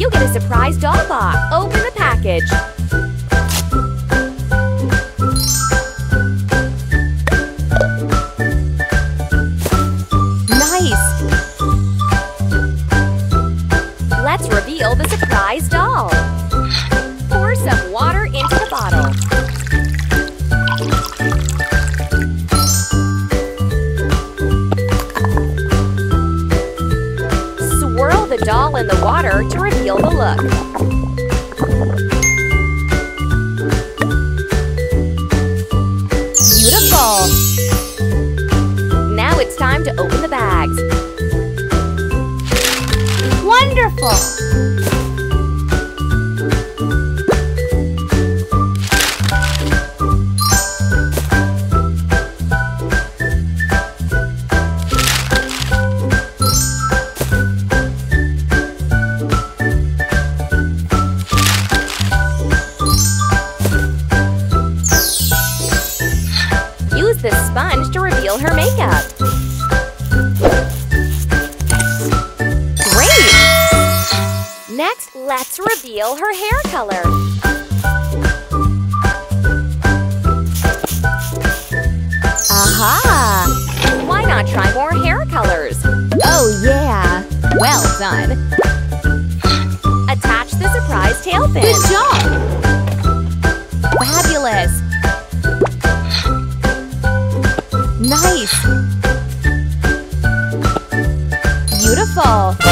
You get a surprise doll box. Open the package. Nice! Let's reveal the surprise doll. Pour some water into the bottle. Swirl the doll in the water to reveal the look. Beautiful! Now it's time to open the bags. Wonderful! Use the sponge to reveal her makeup. Great! Next, let's reveal her hair color. Aha! Why not try more hair colors? Oh yeah! Well done! Attach the surprise tail fin. Good job! Fabulous! Nice! Beautiful!